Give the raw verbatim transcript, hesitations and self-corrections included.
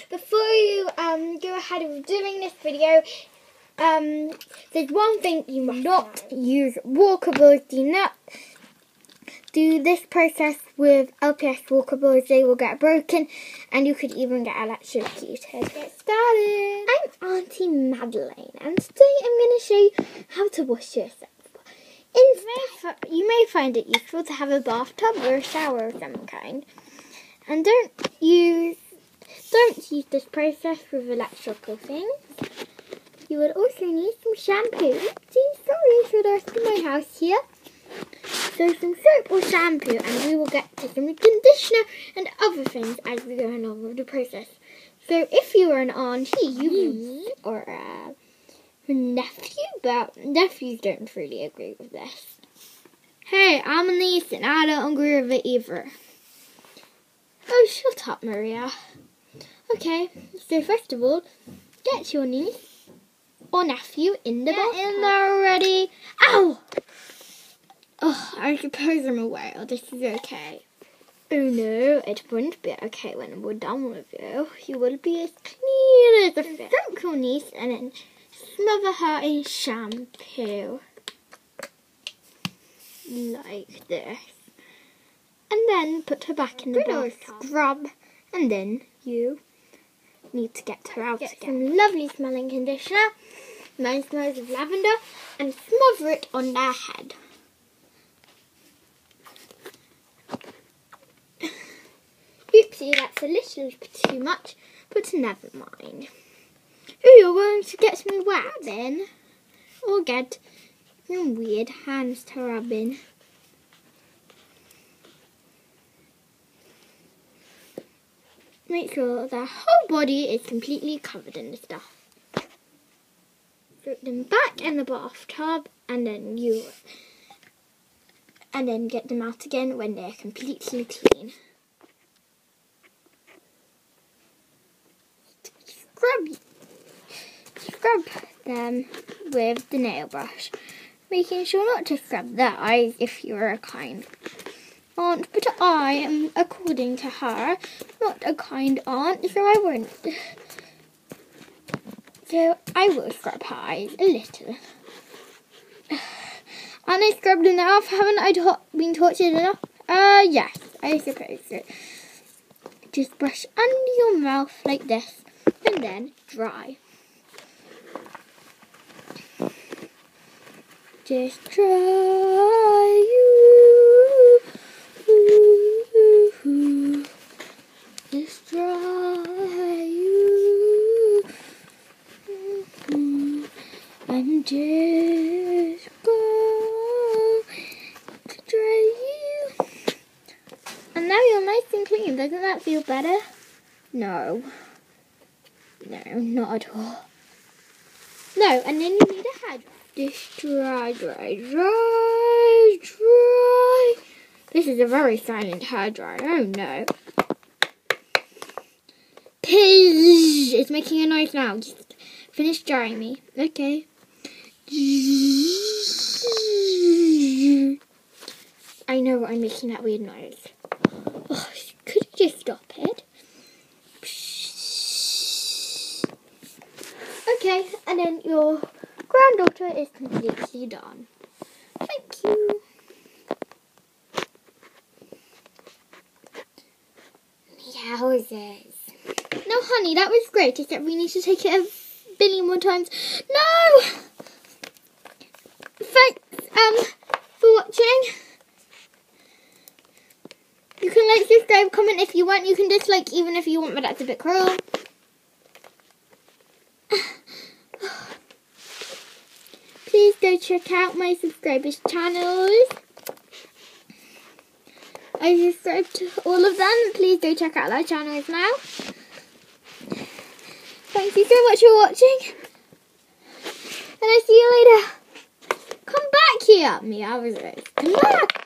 before you um go ahead with doing this video, um, there's one thing you must not use walkables. Do not do this process with L P S walkables. They will get broken, and you could even get electrocuted. Get started. I'm Auntie Madeline, and today I'm going to show you how to wash yourself. Instead, you may find it useful to have a bathtub or a shower of some kind, and don't use don't use this process with electrical things. You would also need some shampoo. Oopsie, sorry for the rest of my house here. So some soap or shampoo, and we will get to some conditioner and other things as we go along with the process. So if you are an auntie, you or a nephew, but nephews don't really agree with this. Hey, I'm a niece and I don't agree with it either. Oh, shut up, Maria. Okay, so first of all, get your niece or nephew in the bathtub. Get in there already. Ow! Oh, I suppose I'm a whale. This is okay. Oh no, it won't be okay when we're done with you. You will be as clean as a fish. Soak your niece and then smother her in shampoo. Like this. And then put her back in the bathtub. Scrub. And then you need to get her out. Get again. Some lovely smelling conditioner. Mine smells of lavender. And smother it on their head. Oopsie, that's a little bit too much, but never mind. Oh, you're going to get me wet then? Or get some weird hands to rub in. Make sure their whole body is completely covered in the stuff. Put them back in the bathtub, and then you, and then get them out again when they're completely clean. Scrub, scrub them with the nail brush, making sure not to scrub their eyes if you're a kind aunt, but I am, according to her, not a kind aunt, so I won't. So I will scrub her eyes a little. And I scrubbed enough, haven't I ta been tortured enough? Uh, yes, I suppose so. Just brush under your mouth like this. And then dry. Just dry you. Just dry you. And just go to dry you. And now you're nice and clean. Doesn't that feel better? No. No, not at all. No, and then you need a hair dryer. Just dry, dry, dry, dry. This is a very silent hair dryer. Oh no. Pizzz. It's making a noise now. Just finish drying me. Okay. I know I'm making that weird noise. Oh, could you just stop it? Okay, and then your granddaughter is completely done. Thank you. Yowzers. No, honey, that was great, except we need to take it a billion more times. No! Thanks um, for watching. You can like, subscribe, comment if you want. You can dislike even if you want, but that's a bit cruel. Please go check out my subscribers' channels. I subscribe to all of them. Please go check out their channels now. Thank you so much for watching. And I see you later. Come back here. Meow. Come back.